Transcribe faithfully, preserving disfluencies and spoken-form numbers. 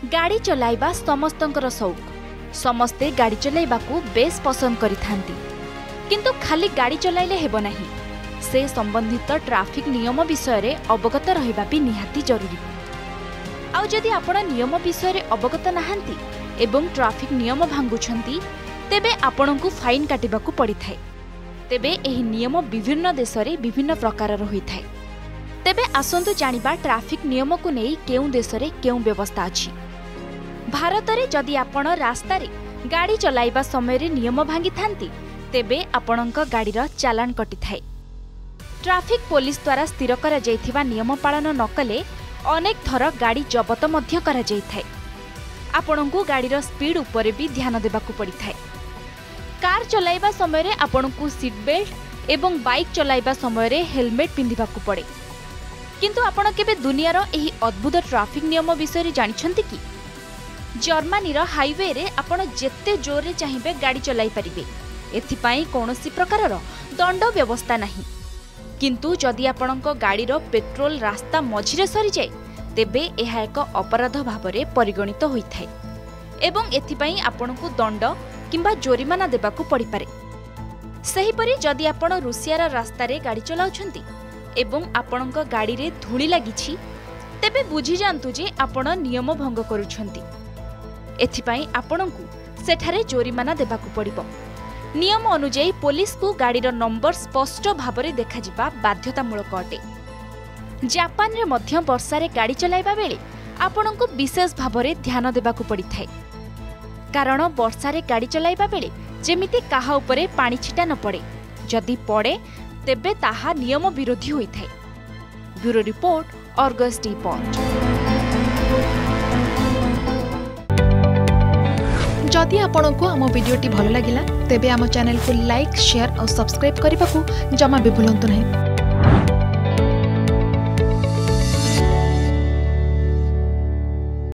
गाड़ी चलाइबा समस्तंकर शौक। समस्ते गाड़ी चलाइबा को बेस पसंद करिथांती, किंतु खाली गाड़ी चलाइले हेबो नाही, से संबंधित ट्रैफिक नियम विषय रे अवगत रहिबा भी निहाती जरूरी। आउ जदि आपण नियम विषय रे अवगत नाहांती एवं ट्रैफिक नियम भांगुछंती तेबे आपणको फाइन काटिबाकू पड़िथाय। तेबे एही नियम विभिन्न देश रे विभिन्न प्रकार होइथाय। तेबे आसंतु जानिबा ट्रैफिक नियम को नै केउ देश रे केउ व्यवस्था अछि। भारत रे जदि आपण रास्ता रे गाड़ी चलाइबा समय रे नियम भांगी थांती तेबे आपणक गाड़ीर चालान कटिथाय। ट्रैफिक पुलिस द्वारा स्थिर करा जायथिबा नियम पालन नकले अनेक थर गाड़ी जबत मध्य करा जायथाय। आपणको गाड़ीर स्पीड उपरे भी ध्यान देबाकू पड़िथाय। कार चलाइबा समय रे आपणको सीट बेल्ट एवं बाइक चलाइबा समय रे हेलमेट पिंधिबाकू पड़े। किंतु आपण केबे दुनियार एही अद्भुत ट्रैफिक नियम विषय रे जानिछंती कि जर्मनी रो हाईवे रे आपण जेते जोर रे चाहिबे गाड़ी चलाई परिबे, एथिपाई कोनोसी प्रकारर दंड व्यवस्था नाही। किंतु जदि आपणक गाड़ीर पेट्रोल रास्ता मझिरे सरी जाय तेबे एहा एक अपराध भाबरे परिगणित होइथाय एवं एथिपाई आपणको दंड किंबा जोरिमाना देबाकू पड़ी पारे। सही परि जदि आपण रूसियार रास्ता रे गाड़ी चलाउछंती एवं आपणक गाड़ी रे धूली लागिछि तेबे बुझी जांतु जे आपण नियम भंग करूछंती। एथिपाई आपणकू सेठारे जोरिमाना देबाकू पड़िबो। नियम अनुଯାयी पुलिस को गाड़ीर नंबर स्पष्ट भाबरे देखा जिबा बाध्यतामूलक अटे। जापान रे मध्य वर्षा रे गाड़ी चलाइबा बेले आपणकू विशेष भाबरे ध्यान देबाकू पड़िथाय, कारण वर्षा रे गाड़ी चलाइबा बेले जेमिति काहा उपरे पानी छिटा न पड़े, जदि पड़े तेबे ताहा नियम विरोधी होइथाय। Bureau report, Argus report. जदि आपंक आम भिडी भल लगा तेब आम चैनल को लाइक, शेयर और सब्सक्राइब करने को जमा भी भूलु नहीं।